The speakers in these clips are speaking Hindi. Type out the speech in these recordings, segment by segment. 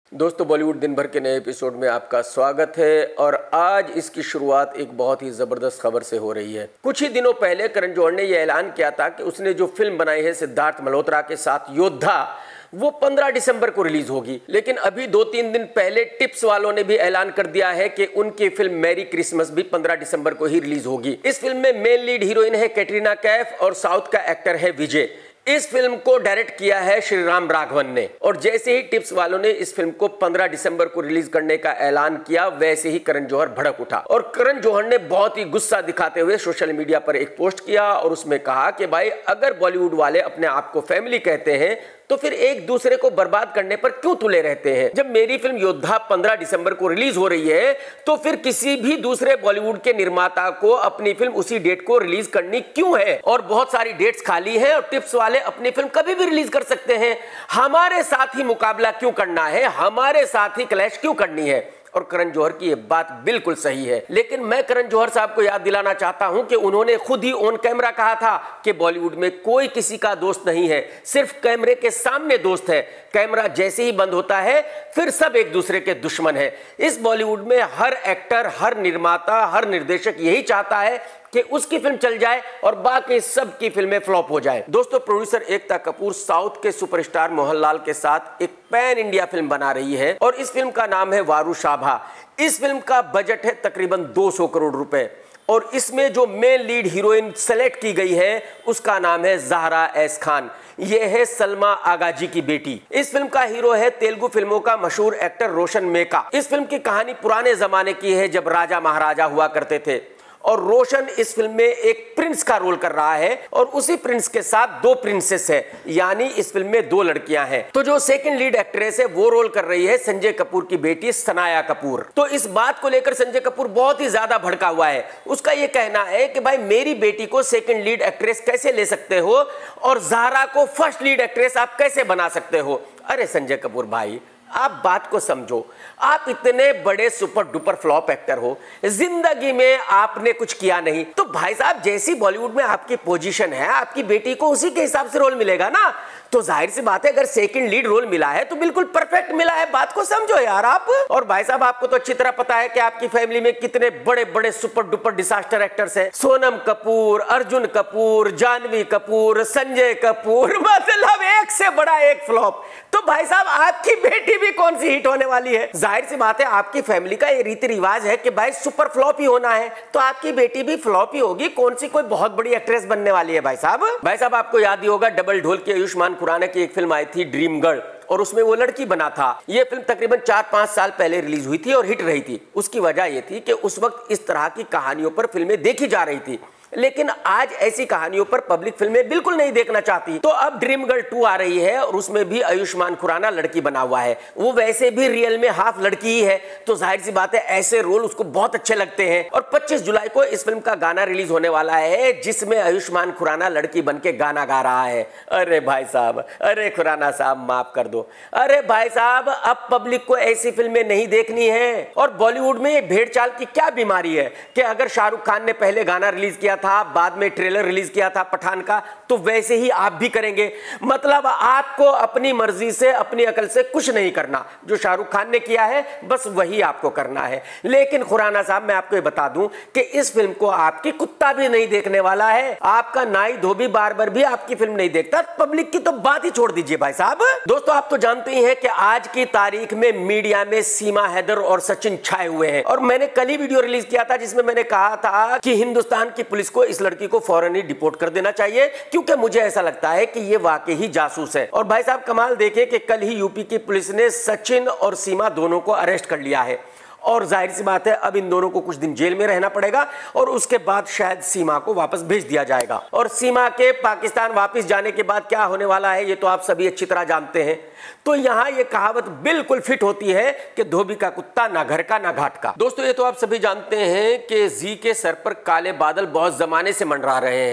दोस्तों, बॉलीवुड दिन भर के नए एपिसोड में आपका स्वागत है और आज इसकी शुरुआत एक बहुत ही ज़बरदस्त खबर से हो रही है। कुछ ही दिनों पहले करण जौहर ने यह ऐलान किया था कि उसने जो फिल्म बनाई है सिद्धार्थ मल्होत्रा के साथ योद्धा, वो 15 दिसंबर को रिलीज होगी। लेकिन अभी 2-3 दिन पहले टिप्स वालों ने भी ऐलान कर दिया है कि उनकी फिल्म मैरी क्रिसमस भी 15 दिसंबर को ही रिलीज होगी। इस फिल्म में मेन लीड हीरोइन है कैटरीना कैफ और साउथ का एक्टर है विजय। इस फिल्म को डायरेक्ट किया है श्रीराम राघवन ने। और जैसे ही टिप्स वालों ने इस फिल्म को 15 दिसंबर को रिलीज करने का ऐलान किया, वैसे ही करण जौहर भड़क उठा और करण जौहर ने बहुत ही गुस्सा दिखाते हुए सोशल मीडिया पर एक पोस्ट किया और उसमें कहा कि भाई, अगर बॉलीवुड वाले अपने आप को फैमिली कहते हैं तो फिर एक दूसरे को बर्बाद करने पर क्यों तुले रहते हैं। जब मेरी फिल्म योद्धा 15 दिसंबर को रिलीज हो रही है तो फिर किसी भी दूसरे बॉलीवुड के निर्माता को अपनी फिल्म उसी डेट को रिलीज करनी क्यों है। और बहुत सारी डेट्स खाली हैं और टिप्स वाले अपनी फिल्म कभी भी रिलीज कर सकते हैं। हमारे साथ ही मुकाबला क्यों करना है, हमारे साथ ही क्लैश क्यों करनी है। और करण जौहर की ये बात बिल्कुल सही है। लेकिन मैं करण जौहर साहब को याद दिलाना चाहता हूं कि उन्होंने खुद ही ऑन कैमरा कहा था कि बॉलीवुड में कोई किसी का दोस्त नहीं है, सिर्फ कैमरे के सामने दोस्त है। कैमरा जैसे ही बंद होता है फिर सब एक दूसरे के दुश्मन है। इस बॉलीवुड में हर एक्टर, हर निर्माता, हर निर्देशक यही चाहता है कि उसकी फिल्म चल जाए और बाकी सब की फिल्में फ्लॉप हो जाए। दोस्तों, प्रोड्यूसर एकता कपूर साउथ के सुपरस्टार मोहनलाल के साथ एक पैन इंडिया फिल्म बना रही है और इस फिल्म का नाम है वारूशाभा। इस फिल्म का बजट है तकरीबन 200 करोड़ रुपए और इसमें जो मेन लीड हीरोइन सेलेक्ट की गई है उसका नाम है ज़हरा एस खान। यह है सलमा आगाजी की बेटी। इस फिल्म का हीरो है तेलुगु फिल्मों का मशहूर एक्टर रोशन मेका। इस फिल्म की कहानी पुराने जमाने की है जब राजा महाराजा हुआ करते थे और रोशन इस फिल्म में एक प्रिंस का रोल कर रहा है और उसी प्रिंस के साथ 2 प्रिंसेस है, यानी इस फिल्म में 2 लड़कियां हैं। तो जो सेकंड लीड एक्ट्रेस है वो रोल कर रही है संजय कपूर की बेटी सनाया कपूर। तो इस बात को लेकर संजय कपूर बहुत ही ज्यादा भड़का हुआ है। उसका ये कहना है कि भाई, मेरी बेटी को सेकंड लीड एक्ट्रेस कैसे ले सकते हो और ज़हरा को फर्स्ट लीड एक्ट्रेस आप कैसे बना सकते हो। अरे संजय कपूर भाई, आप बात को समझो। आप इतने बड़े सुपर डुपर फ्लॉप एक्टर हो, जिंदगी में आपने कुछ किया नहीं, तो भाई साहब जैसी बॉलीवुड में आपकी पोजीशन है, आपकी बेटी को उसी के हिसाब से रोल मिलेगा ना। तो जाहिर सी बात है, अगर सेकंड लीड रोल मिला है तो बिल्कुल परफेक्ट मिला है। बात को समझो यार आप। और भाई साहब, आपको तो अच्छी तरह पता है कि आपकी फैमिली में कितने बड़े बड़े सुपर डुपर डिजास्टर एक्टर्स हैं। सोनम कपूर, अर्जुन कपूर, जानवी कपूर, संजय कपूर, मतलब एक से बड़ा एक फ्लॉप। तो भाई साहब, आपकी बेटी भी कौन सी हिट होने वाली है। जाहिर सी बात है, आपकी फैमिली का ये रीति रिवाज है कि भाई सुपर फ्लॉप ही होना है, तो आपकी बेटी भी फ्लॉप ही होगी। कौन सी कोई बहुत बड़ी एक्ट्रेस बनने वाली है भाई साहब। भाई साहब, आपको याद ही होगा डबल ढोल की आयुष्मान खुराना की एक फिल्म आई थी ड्रीम गर्ल और उसमें वो लड़की बना था। ये फिल्म तकरीबन 4-5 साल पहले रिलीज हुई थी और हिट रही थी। उसकी वजह ये थी कि उस वक्त इस तरह की कहानियों पर फिल्में देखी जा रही थी, लेकिन आज ऐसी कहानियों पर पब्लिक फिल्में बिल्कुल नहीं देखना चाहती। तो अब ड्रीम गर्ल 2 आ रही है और उसमें भी आयुष्मान खुराना लड़की बना हुआ है। वो वैसे भी रियल में हाफ लड़की ही है, तो जाहिर सी बात है ऐसे रोल उसको बहुत अच्छे लगते हैं। और 25 जुलाई को इस फिल्म का गाना रिलीज होने वाला है जिसमें आयुष्मान खुराना लड़की बन के गाना गा रहा है। अरे भाई साहब, अरे खुराना साहब माफ कर दो। अरे भाई साहब, अब पब्लिक को ऐसी फिल्में नहीं देखनी है। और बॉलीवुड में ये भेड़चाल की क्या बीमारी है कि अगर शाहरुख खान ने पहले गाना रिलीज किया था, बाद में ट्रेलर रिलीज किया था पठान का, तो वैसे ही आप भी करेंगे। मतलब आपको अपनी मर्जी से, अपनी अकल से कुछ नहीं करना। जो शाहरुख खान ने किया है बस वही आपको करना है। लेकिन खुराना साहब, मैं आपको ये बता दूं कि इस फिल्म को आपकी कुत्ता भी नहीं देखने वाला है। आपका नाई धोबी बार्बर भी आपकी फिल्म नहीं देखता। पब्लिक की तो बात ही छोड़ दीजिए भाई साहब। दोस्तों, आप तो जानते ही हैं कि आज की तारीख में मीडिया में सीमा हैदर और सचिन छाए हुए हैं। और मैंने कल ही वीडियो रिलीज किया था जिसमें मैंने कहा था कि हिंदुस्तान की पुलिस को इस लड़की को फौरन ही डिपोर्ट कर देना चाहिए, क्योंकि मुझे ऐसा लगता है कि ये वाकई ही जासूस है। और भाई साहब, कमाल देखिए कि कल ही यूपी की पुलिस ने सचिन और सीमा दोनों को अरेस्ट कर लिया है। और जाहिर सी बात है, अब इन दोनों को कुछ दिन जेल में रहना पड़ेगा और उसके बाद शायद सीमा को वापस भेज दिया जाएगा। और सीमा के पाकिस्तान वापस जाने के बाद क्या होने वाला है ये तो आप सभी अच्छी तरह जानते हैं। तो यहां ये कहावत बिल्कुल फिट होती है कि धोबी का कुत्ता ना घर का ना घाट का। दोस्तों, ये तो आप सभी जानते हैं कि जी के सर पर काले बादल बहुत जमाने से मंडरा रहे हैं,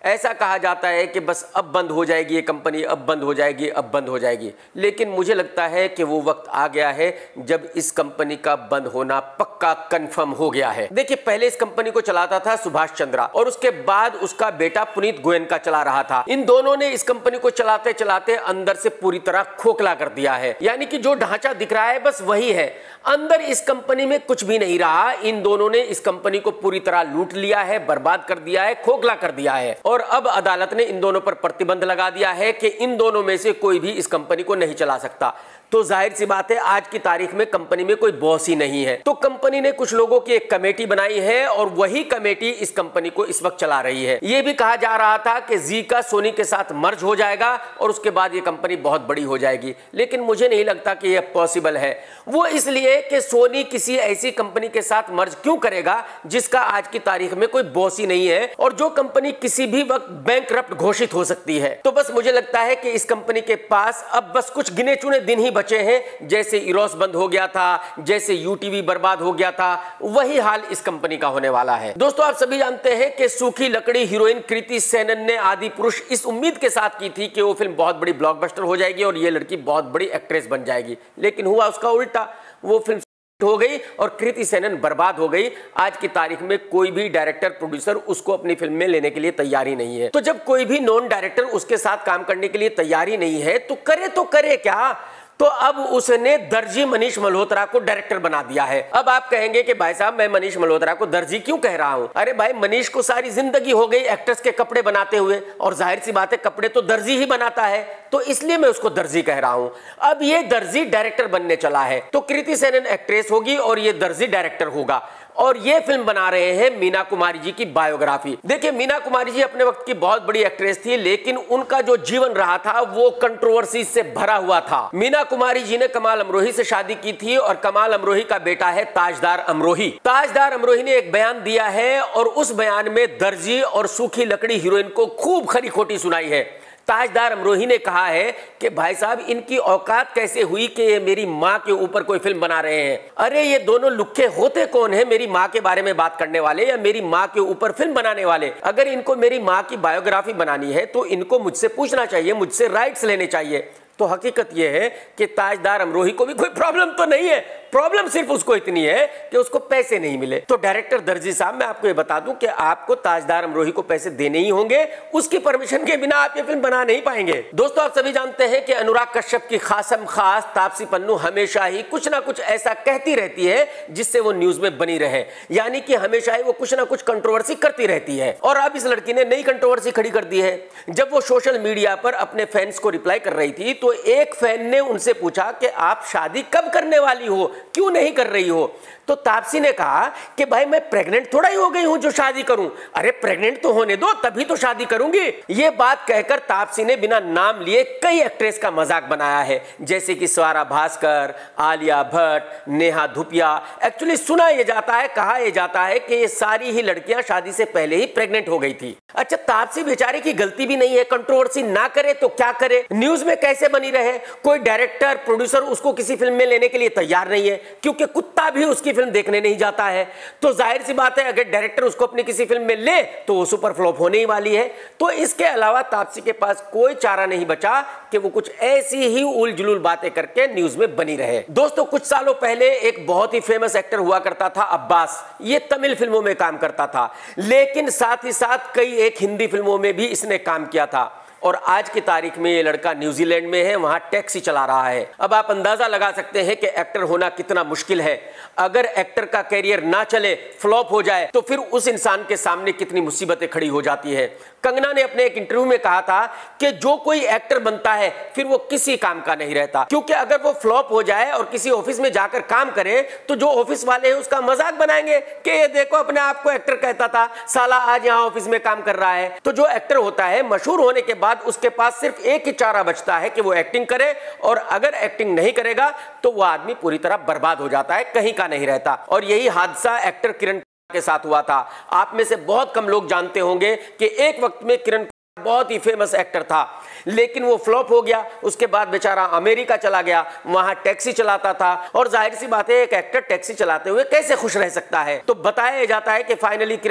ऐसा कहा जाता है कि बस अब बंद हो जाएगी ये कंपनी, अब बंद हो जाएगी, अब बंद हो जाएगी। लेकिन मुझे लगता है कि वो वक्त आ गया है जब इस कंपनी का बंद होना पक्का कंफर्म हो गया है। देखिए, पहले इस कंपनी को चलाता था सुभाष चंद्रा और उसके बाद उसका बेटा पुनीत गोयनका चला रहा था। इन दोनों ने इस कंपनी को चलाते चलाते अंदर से पूरी तरह खोखला कर दिया है। यानी कि जो ढांचा दिख रहा है बस वही है, अंदर इस कंपनी में कुछ भी नहीं रहा। इन दोनों ने इस कंपनी को पूरी तरह लूट लिया है, बर्बाद कर दिया है, खोखला कर दिया है। और अब अदालत ने इन दोनों पर प्रतिबंध लगा दिया है कि इन दोनों में से कोई भी इस कंपनी को नहीं चला सकता। तो जाहिर सी बात है, आज की तारीख में कंपनी में कोई बॉस ही नहीं है। तो कंपनी ने कुछ लोगों की एक कमेटी बनाई है और वही कमेटी इस कंपनी को इस वक्त चला रही है। यह भी कहा जा रहा था कि जी का सोनी के साथ मर्ज हो जाएगा और उसके बाद ये कंपनी बहुत बड़ी हो जाएगी, लेकिन मुझे नहीं लगता कि यह पॉसिबल है। वो इसलिए कि सोनी किसी ऐसी कंपनी के साथ मर्ज क्यों करेगा जिसका आज की तारीख में कोई बॉस ही नहीं है और जो कंपनी किसी भी वक्त बैंकरप्ट घोषित हो सकती है। तो बस मुझे लगता है कि इस कंपनी के पास अब बस कुछ गिने चुने दिन ही बचे हैं। जैसे इरोस बंद हो गया था, जैसे यूटीवी बर्बाद हो गया था, वही हाल इस कंपनी का होने वाला है। दोस्तों, आप सभी जानते हैं कि सूखी लकड़ी हीरोइन कृति सेनन ने आदि पुरुष इस उम्मीद के साथ की थी कि वो फिल्म बहुत बड़ी ब्लॉकबस्टर हो जाएगी और ये लड़की बहुत बड़ी एक्ट्रेस बन जाएगी, लेकिन हुआ उसका उल्टा। वो फिल्म हो गई और कृति सेनन बर्बाद हो गई। आज की तारीख में कोई भी डायरेक्टर प्रोड्यूसर उसको अपनी फिल्म में लेने के लिए तैयार ही नहीं है। तो जब कोई भी नॉन डायरेक्टर उसके साथ काम करने के लिए तैयार ही नहीं है तो करे क्या? तो अब उसने दर्जी मनीष मल्होत्रा को डायरेक्टर बना दिया है। अब आप कहेंगे कि भाई साहब, मैं मनीष मल्होत्रा को दर्जी क्यों कह रहा हूं? अरे भाई, मनीष को सारी जिंदगी हो गई एक्ट्रेस के कपड़े बनाते हुए और जाहिर सी बात है कपड़े तो दर्जी ही बनाता है, तो इसलिए मैं उसको दर्जी कह रहा हूं। अब ये दर्जी डायरेक्टर बनने चला है, तो कृति सेनन एक्ट्रेस होगी और ये दर्जी डायरेक्टर होगा। और ये फिल्म बना रहे हैं मीना कुमारी जी की बायोग्राफी। देखिए, मीना कुमारी जी अपने वक्त की बहुत बड़ी एक्ट्रेस थी, लेकिन उनका जो जीवन रहा था वो कंट्रोवर्सी से भरा हुआ था। मीना कुमारी जी ने कमाल अमरोही से शादी की थी और कमाल अमरोही का बेटा है ताजदार अमरोही। ताजदार अमरोही ने एक बयान दिया है और उस बयान में दर्जी और सूखी लकड़ी हीरोइन को खूब खरी खोटी सुनाई है। ताजदार अमरोही ने कहा है कि भाई साहब, इनकी औकात कैसे हुई कि ये मेरी माँ के ऊपर कोई फिल्म बना रहे हैं? अरे ये दोनों लुक्के होते कौन है, मेरी माँ के बारे में बात करने वाले या मेरी माँ के ऊपर फिल्म बनाने वाले? अगर इनको मेरी माँ की बायोग्राफी बनानी है तो इनको मुझसे पूछना चाहिए, मुझसे राइट्स लेने चाहिए। तो हकीकत यह है कि ताजदार अमरोही को भी कोई प्रॉब्लम तो नहीं है, प्रॉब्लम सिर्फ उसको इतनी है कि उसको पैसे नहीं मिले। तो डायरेक्टर दर्जी साहब, मैं आपको ये बता दूं कि आपको ताजदार अमरोही को पैसे देने ही होंगे, उसकी परमिशन के बिना आप ये फिल्म बना नहीं पाएंगे। दोस्तों, आप सभी जानते हैं कि अनुराग कश्यप की खासम खास तापसी पन्नू हमेशा ही कुछ ना कुछ ऐसा कहती रहती है जिससे वो न्यूज में बनी रहे, यानी कि हमेशा ही वो कुछ ना कुछ कंट्रोवर्सी करती रहती है। और अब इस लड़की ने नई कंट्रोवर्सी खड़ी कर दी है। जब वो सोशल मीडिया पर अपने फैंस को रिप्लाई कर रही थी तो एक फैन ने उनसे पूछा कि आप शादी कब करने वाली हो, क्यों नहीं कर रही हो? तो तापसी ने कहा कि भाई, मैं प्रेग्नेंट थोड़ा ही हो गई हूं जो शादी करूं। अरे प्रेग्नेंट तो होने दो, तभी तो शादी करूंगी। ये बात कहकर तापसी ने बिना नाम लिए कई एक्ट्रेस का मजाक बनाया है, जैसे कि स्वरा भास्कर, आलिया भट्ट, नेहा धुपिया। एक्चुअली सुना यह जाता है, कहा यह जाता है कि ये सारी ही लड़कियां शादी से पहले ही प्रेग्नेंट हो गई थी। अच्छा, तापसी बेचारे की गलती भी नहीं है, कंट्रोवर्सी ना करे तो क्या करे, न्यूज में कैसे बनी रहे? कोई डायरेक्टर प्रोड्यूसर उसको किसी फिल्म में लेने के लिए तैयार नहीं है, क्योंकि कुत्ता भी उसकी फिल्म देखने नहीं जाता है। तो जाहिर सी बात है, अगर डायरेक्टर उसको अपनी किसी फिल्म में ले तो वो सुपर फ्लॉप होने ही वाली है। तो इसके अलावा तापसी के पास कोई चारा नहीं बचा कि वो कुछ ऐसी ही उल जुलूल बातें करके न्यूज में बनी रहे। दोस्तों, कुछ सालों पहले एक बहुत ही फेमस एक्टर हुआ करता था अब्बास। ये तमिल फिल्मों में काम करता था, लेकिन साथ ही साथ कई एक हिंदी फिल्मों में भी इसने काम किया था। और आज की तारीख में ये लड़का न्यूजीलैंड में है, वहां टैक्सी चला रहा है। अब आप अंदाजा लगा सकते हैं कि एक्टर होना कितना मुश्किल है। अगर एक्टर का कैरियर ना चले, फ्लॉप हो जाए, तो फिर उस इंसान के सामने कितनी मुसीबतें खड़ी हो जाती है। कंगना ने अपने एक इंटरव्यू में कहा था कि जो कोई एक्टर बनता है फिर वो किसी काम का नहीं रहता, क्योंकि अगर वो फ्लॉप हो जाए और किसी ऑफिस में जाकर काम करे तो जो ऑफिस वाले हैं उसका मजाक बनाएंगे कि ये देखो, अपने आप को एक्टर कहता था, साला आज यहाँ ऑफिस में काम कर रहा है। तो जो एक्टर होता है, मशहूर होने के बाद उसके पास सिर्फ एक ही चारा बचता है कि वो एक्टिंग करे, और अगर एक्टिंग नहीं करेगा तो वो आदमी पूरी तरह बर्बाद हो जाता है, कहीं का नहीं रहता। और यही हादसा एक्टर किरण के साथ हुआ था। आप में से बहुत कम लोग जानते होंगे कि एक वक्त में किरण बहुत ही फेमस एक्टर था, लेकिन वो फ्लॉप हो गया। उसके बाद बेचारा अमेरिका चला गया, वहां टैक्सी चलाता था। और जाहिर सी बात है, एक एक्टर टैक्सी चलाते हुए कैसे खुश रह सकता है? तो बताया जाता है कि फाइनली किरण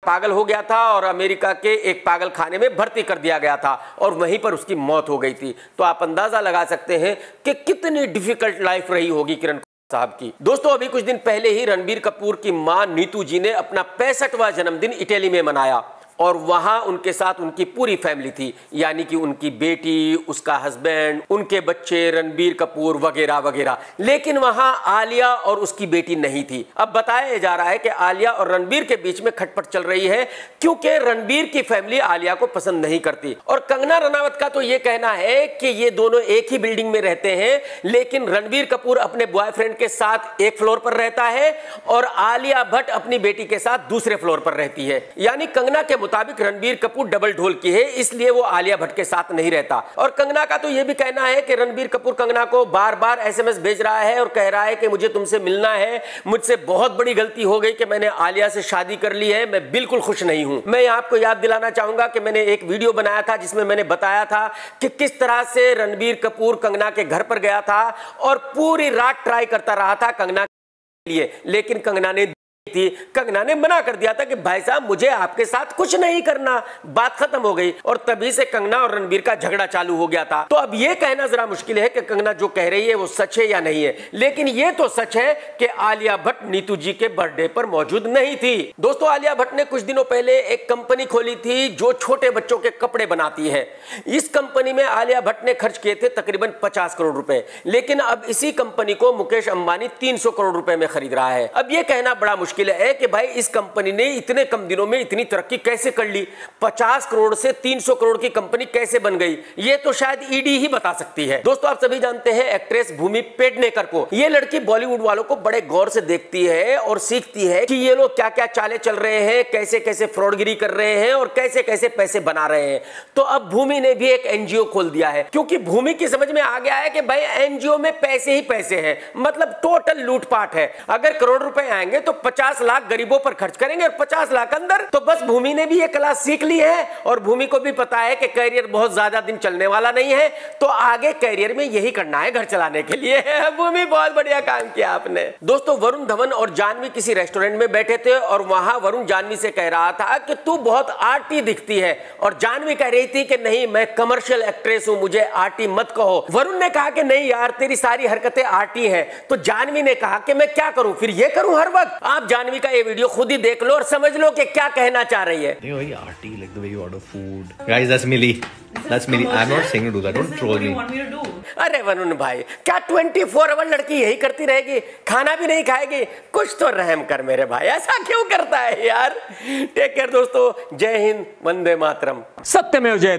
पागल हो गया था और अमेरिका के एक पागल खाने में भर्ती कर दिया गया था और वहीं पर उसकी मौत हो गई थी। तो आप अंदाजा लगा सकते हैं कि कितनी डिफिकल्ट लाइफ रही होगी किरण साहब की। दोस्तों, अभी कुछ दिन पहले ही रणबीर कपूर की मां नीतू जी ने अपना 65वां जन्मदिन इटली में मनाया और वहां उनके साथ उनकी पूरी फैमिली थी, यानी कि उनकी बेटी, उसका हस्बैंड, उनके बच्चे, रणबीर कपूर वगैरह वगैरह। लेकिन वहां आलिया और उसकी बेटी नहीं थी। अब बताया जा रहा है कि आलिया और रणबीर के बीच में खटपट चल रही है क्योंकि रणबीर की फैमिली आलिया को पसंद नहीं करती और कंगना रनावत का तो यह कहना है कि ये दोनों एक ही बिल्डिंग में रहते हैं, लेकिन रणबीर कपूर अपने बॉयफ्रेंड के साथ एक फ्लोर पर रहता है और आलिया भट्ट अपनी बेटी के साथ दूसरे फ्लोर पर रहती है। यानी कंगना के मुताबिक रणबीर कपूर डबल ढोल की है, इसलिए वो आलिया भट्ट के साथ नहीं रहता। और कंगना का तो यह भी कहना है कि रणबीर कपूर कंगना को बार बार एसएमएस भेज रहा है और कह रहा है कि मुझे तुमसे मिलना है, मुझसे बहुत बड़ी गलती हो गई कि मैंने आलिया से शादी कर ली है, मैं बिल्कुल खुश नहीं हूं। मैं आपको याद दिलाना चाहूंगा कि मैंने एक वीडियो बनाया था जिसमें मैंने बताया था कि किस तरह से रणबीर कपूर कंगना के घर पर गया था और पूरी रात ट्राई करता रहा था कंगना के लिए, लेकिन कंगना ने मना कर दिया था कि भाई साहब मुझे आपके साथ कुछ नहीं करना, बात खत्म हो गई और तभी से कंगना और रणबीर का झगड़ा चालू हो गया था। तो अब यह कहना जरा मुश्किल है कि कंगना जो कह रही है वो सच है या नहीं है, लेकिन यह तो सच है कि आलिया भट्ट नीतू जी के बर्थडे पर मौजूद नहीं थी। दोस्तों, आलिया भट्ट ने कुछ दिनों पहले एक कंपनी खोली थी जो छोटे बच्चों के कपड़े बनाती है। इस कंपनी में आलिया भट्ट ने खर्च किए थे तकरीबन 50 करोड़ रुपए, लेकिन अब इसी कंपनी को मुकेश अंबानी 300 करोड़ रुपए में खरीद रहा है। अब यह कहना बड़ा मुश्किल है कि भाई इस कंपनी ने इतने कम दिनों में इतनी तरक्की कैसे कर ली, 50 करोड़ से 300 करोड़ की कंपनी कैसे बन गई, ये तो शायद ईडी ही बता सकती है। दोस्तों, आप सभी जानते हैं एक्ट्रेस भूमि पेडनेकर को। ये लड़की बॉलीवुड वालों को बड़े गौर से देखती है और सीखती है कि ये लोग क्या क्या चालें चल रहे हैं, कैसे कैसे फ्रॉडगिरी कर रहे हैं और कैसे कैसे पैसे बना रहे हैं। तो अब भूमि ने भी एक एनजीओ खोल दिया है क्योंकि भूमि की समझ में आ गया है कि भाई एनजीओ में पैसे ही पैसे हैं, मतलब टोटल लूटपाट है। अगर करोड़ रुपए आएंगे तो 50 लाख गरीबों पर खर्च करेंगे और 50 लाख अंदर। तो बस भूमि ने भी ये कला सीख ली है और भूमि को भी पता है कि कैरियर बहुत ज्यादा दिन चलने वाला नहीं है, तो आगे कैरियर में यही करना है घर चलाने के लिए। भूमि, बहुत बढ़िया काम किया आपने। दोस्तों, वरुण धवन और जानवी किसी रेस्टोरेंट में बैठे थे और वहां वरुण जानवी से कह रहा था कि तू बहुत आर्टी दिखती है और जानवी कह रही थी कि नहीं, मैं कमर्शियल एक्ट्रेस हूं, मुझे आर्टी मत कहो। वरुण ने कहा कि नहीं यार, तेरी सारी हरकतें आर्टी हैं। तो जानवी ने कहा कि मैं क्या करूं, फिर ये करूं हर वक्त। आप जानवी का ये वीडियो खुद ही देख लो और समझ लो कि क्या कहना चाह रही है। Very arty, like the way you order food. Guys, that's Millie. That's Millie. I'm not saying to do that. Don't troll me. Want me to do? अरे वरुण भाई, क्या 24 आवर लड़की यही करती रहेगी, खाना भी नहीं खाएगी? कुछ तो रहम कर मेरे भाई, ऐसा क्यों करता है यार। टेक केयर दोस्तों, जय हिंद, वंदे मातरम, सत्यमेव जयते।